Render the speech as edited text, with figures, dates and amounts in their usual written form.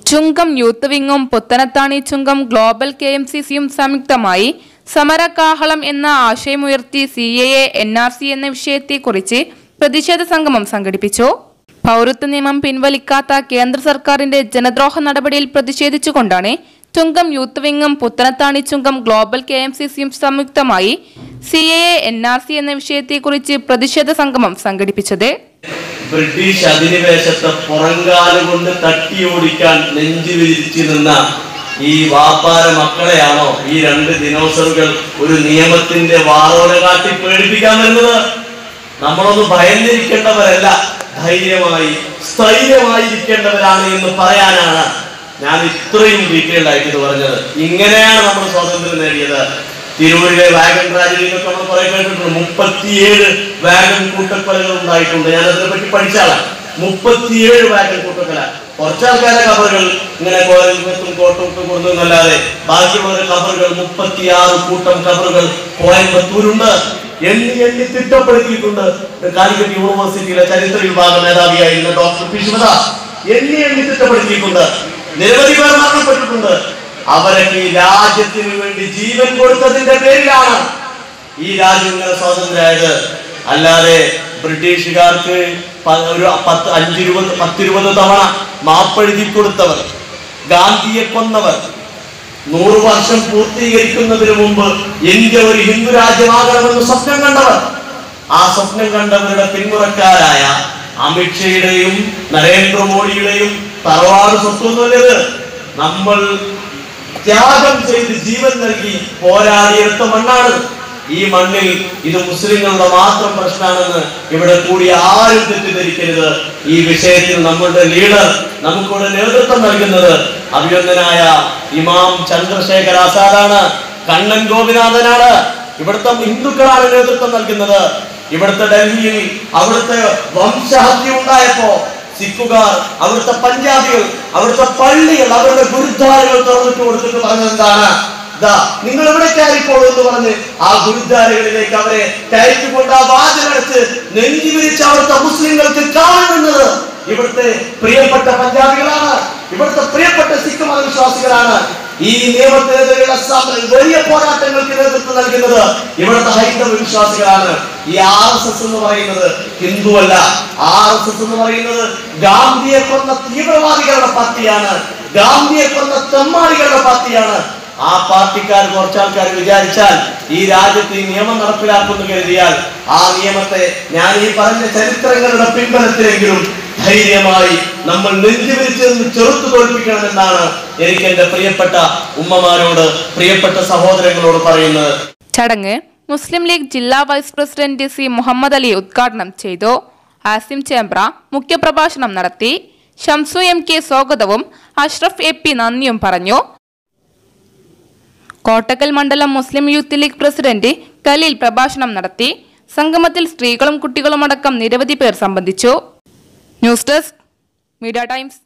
ചുങ്കം youth വിങ്ങും Puthanathani Chungam global KMCCയും സംയുക്തമായി സമരകാഹളം എന്ന ആശയമുയർത്തി CAA NRC എന്ന വിഷയത്തെക്കുറിച്ച് പ്രതിഷേധ സംഗമം സംഘടിപ്പിച്ചു. പൗരത്വ നിയമം പിൻവലിക്കാത്ത കേന്ദ്ര സർക്കാരിന്റെ ജനദ്രോഹ നടപടിയിൽ പ്രതിഷേധിച്ചുകൊണ്ടാണ് ചുങ്കം യൂത്ത് വിങ്ങും പുത്തനത്താണി ചുങ്കം ഗ്ലോബൽ KMCCയും സംയുക്തമായി CAA NRC എന്ന വിഷയത്തെക്കുറിച്ച് പ്രതിഷേധ സംഗമം സംഘടിപ്പിച്ചത്. ബ്രിട്ടീഷ് അധിനിവേശത്തെ പുറങ്കാലുകൊണ്ട് തട്ടിയോടിക്കാൻ നെഞ്ചുവിരിച്ചു നിന്ന ഈ വാപ്പാര മക്കളെയാണോ ഈ രണ്ട് ദിനോസറുകൾ ഒരു നിയമത്തിന്റെ വാറോല കാട്ടി പേടിപ്പിക്കാൻ വരുന്നത്? നമ്മളൊന്ന് ഭയന്നിരിക്കേണ്ടവരല്ല, ധൈര്യമായി സ്ഥൈര്യമായിരിക്കേണ്ടവരാണ് എന്ന് പറയാനാണ് ഞാൻ ഇത്രയും ഡീറ്റെയിൽഡ് ആയിട്ട് ഇത് പറഞ്ഞത്. ഇങ്ങനെയാണ് നമ്മൾ സ്വാതന്ത്ര്യം നേടിയത്. തിരൂരിലെ വാഗൺ ട്രാജഡിയിലൊക്കെ നമ്മൾ കുറെ കേട്ടിട്ടുണ്ട്. 37 വാഗൺ കൂട്ടക്കൊലകൾ ഉണ്ടായിട്ടുണ്ട്. ഞാൻ അതിനെ പറ്റി പഠിച്ചാളാണ്. 37 വാഗൺ കൂട്ടക്കൊല. കുറച്ചാൾക്കാരെ കബറുകൾ ഇങ്ങനെ കോരത്തും കോട്ടും കൊടുക്കുന്നല്ലാതെ ബാക്കിയുള്ള കബറുകൾ 36 കൂട്ടം കബറുകൾ കോയമ്പത്തൂരുണ്ട്. എണ്ണി തിട്ടപ്പെടുത്തിയിട്ടുണ്ട്. കാലിക്കറ്റ് യൂണിവേഴ്സിറ്റിയിലെ ചരിത്ര വിഭാഗ മേധാവിയായിരുന്ന ഡോക്ടർ വിശ്വദാസ് എണ്ണി തിട്ടപ്പെടുത്തിയിട്ടുണ്ട്. നിരവധി പേർ മരണപ്പെട്ടിട്ടുണ്ട്. അവരൊക്കെ ഈ രാജ്യത്തിന് വേണ്ടി ജീവൻ കൊടുത്തതിന്റെ പേരിലാണ് ഈ രാജ്യം ഇങ്ങനെ സ്വാതന്ത്ര്യമായത്. അല്ലാതെ ബ്രിട്ടീഷുകാർക്ക് ഒരു 10-20 തവണ മാപ്പെഴുതി കൊടുത്തവർ, ഗാന്ധിയെ കൊന്നവർ, 100 വർഷം പൂർത്തീകരിക്കുന്നതിന് മുമ്പ് ഇന്ത്യ ഒരു ഹിന്ദു രാജ്യമാകണമെന്ന് സ്വപ്നം കണ്ടവർ, ആ സ്വപ്നം കണ്ടവരുടെ പിന്മുറക്കാരായ അമിത്ഷയുടെയും നരേന്ദ്രമോദിയുടെയും തറവാട് സ്വത്തൊന്നുമല്ലത്. നമ്മൾ ത്യാഗം ചെയ്ത് ജീവൻ നൽകി പോരാടിയെടുത്ത മണ്ണാണ്. ഈ മണ്ണിൽ ഇത് മുസ്ലിങ്ങളുടെ മാത്രം പ്രശ്നമാണെന്ന് ഇവിടെ കൂടി ആരും തെറ്റിദ്ധരിക്കരുത്. ഈ വിഷയത്തിൽ നമ്മളുടെ ലീഡർ, നമുക്കിവിടെ നേതൃത്വം നൽകുന്നത് അഭിനന്ദനായ ഇമാം ചന്ദ്രശേഖർ ആസാദാണ്, കണ്ണൻ ഗോപിനാഥനാണ്. ഇവിടുത്തെ ഹിന്ദുക്കളാണ് നേതൃത്വം നൽകുന്നത്. ഇവിടുത്തെ ഡൽഹിയിൽ അവിടുത്തെ വംശഹത്യ ഉണ്ടായപ്പോ സിഖുകാർ, അവിടുത്തെ പഞ്ചാബികൾ, അവിടുത്തെ പള്ളികൾ, അവരുടെ ഗുരുദ്വാരകൾ തുറന്നിട്ട് കൊടുത്തിട്ട് പറഞ്ഞെന്താണ്? നിങ്ങൾ ഇവിടെ കയറിക്കോളൂ എന്ന് പറഞ്ഞ് ആ ഗുരുദ്വാരകളിലേക്ക് അവരെ കയറ്റിക്കൊണ്ട് ആ വാതിലടച്ച് നെഞ്ചി വിരിച്ച് അവിടുത്തെ മുസ്ലിങ്ങൾക്ക് കാണുന്നത് ഇവിടുത്തെ പ്രിയപ്പെട്ട പഞ്ചാബികളാണ്, ഇവിടുത്തെ പ്രിയപ്പെട്ട സിഖ് മതവിശ്വാസികളാണ്. ഈ നിയമത്തിനെതിരെയുള്ള വലിയ പോരാട്ടങ്ങൾക്ക് നേതൃത്വം നൽകുന്നത് ഇവിടുത്തെ ഹൈന്ദവ വിശ്വാസികളാണ്. ഈ RSS എന്ന് പറയുന്നത് ഹിന്ദുവല്ല. RSS എന്ന് പറയുന്നത് ഗാന്ധിയെ കൊന്ന തീവ്രവാദികളുടെ പാർട്ടിയാണ്, ഗാന്ധിയെ കൊന്ന തെമ്മാടികളുടെ പാർട്ടിയാണ്. ആ പാർട്ടിക്കാർ കുറച്ചാൾക്കാർ വിചാരിച്ചാൽ ഈ രാജ്യത്ത് ഈ നിയമം നടപ്പിലാക്കുന്നു കരുതിയാൽ ആ നിയമത്തെ ഞാൻ ഈ പറഞ്ഞ ചരിത്രങ്ങളുടെ പിൻബലത്തിലെങ്കിലും ധൈര്യമായി നമ്മൾ നെഞ്ചുവിരിച്ച് ചെറുത്തു തോൽപ്പിക്കണമെന്നാണ് എനിക്ക് എന്റെ പ്രിയപ്പെട്ട ഉമ്മമാരോട്, പ്രിയപ്പെട്ട സഹോദരങ്ങളോട് പറയുന്നത്. ചടങ്ങ് മുസ്ലിം ലീഗ് ജില്ലാ vice president C Muhammad Ali ഉദ്ഘാടനം ചെയ്തു. ആസിം ചേമ്പ്ര മുഖ്യപ്രഭാഷണം നടത്തി. ഷംസു MK സ്വാഗതവും അഷ്റഫ് AP നന്ദിയും പറഞ്ഞു. കോട്ടക്കൽ മണ്ഡലം മുസ്ലിം യൂത്ത് ലീഗ് പ്രസിഡന്റ് ഖലീൽ പ്രഭാഷണം നടത്തി. സംഗമത്തിൽ സ്ത്രീകളും കുട്ടികളും അടക്കം നിരവധി പേർ സംബന്ധിച്ചു. News desk media times.